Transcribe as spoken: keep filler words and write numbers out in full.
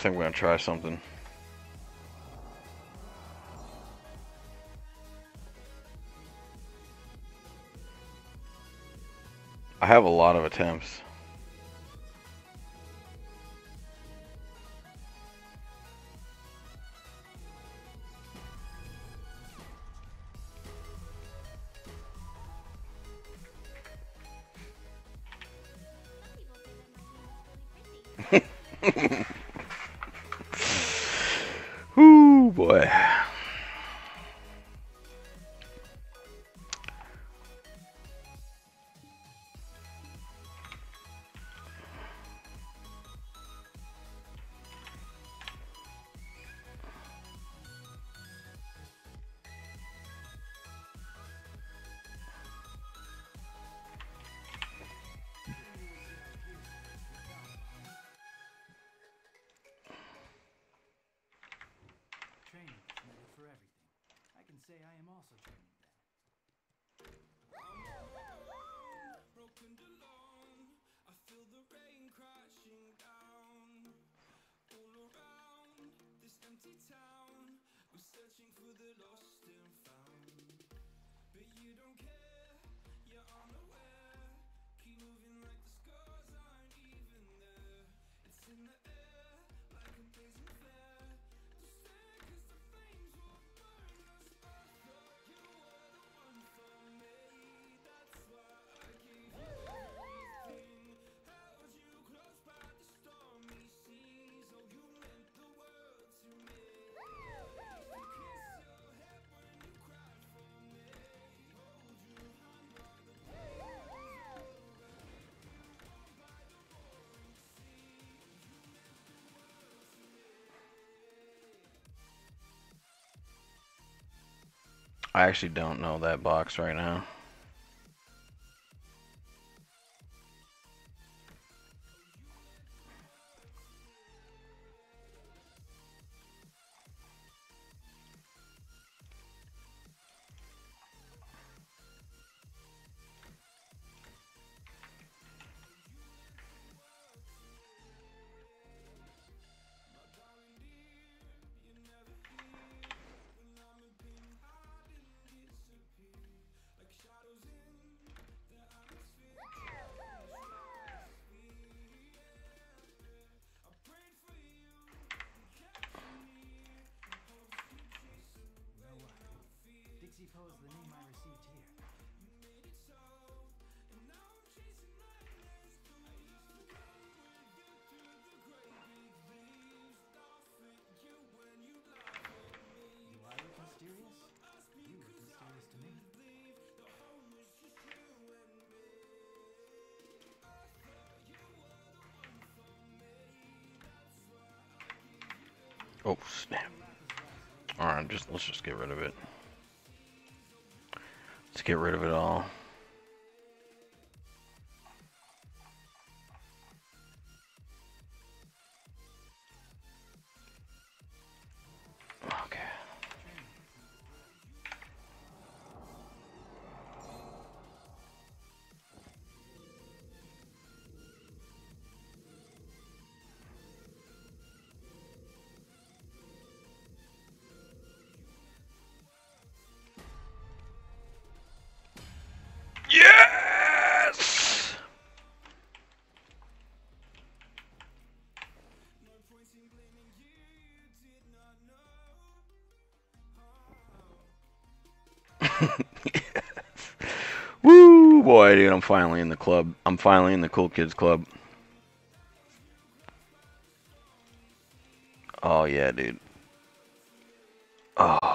think we're gonna try something. I have a lot of attempts. Whoo, boy. Say I am also training them. Broken alone, I feel the rain crashing down. All around this empty town, we're searching for the lost and found. But you don't care, you're unaware. Keep moving like the scars aren't even there. It's in the air, like a blazing flare. Don't stare, cause the flames will burn us. I actually don't know that box right now. Dixie Poe is the name I received here. You made it so, and now I'm chasing nightmares too. I used to run with you through the great big leaves, laughing at you when you laugh at me. You are mysterious? You were mysterious to me. The home was just you and me. I thought you were the one for me. That's why I gave you everything. Oh, snap. Alright, just let's just get rid of it. Let's get rid of it all. Okay. Yes! Woo, boy, dude, I'm finally in the club. I'm finally in the cool kids club. Oh, yeah, dude. Oh.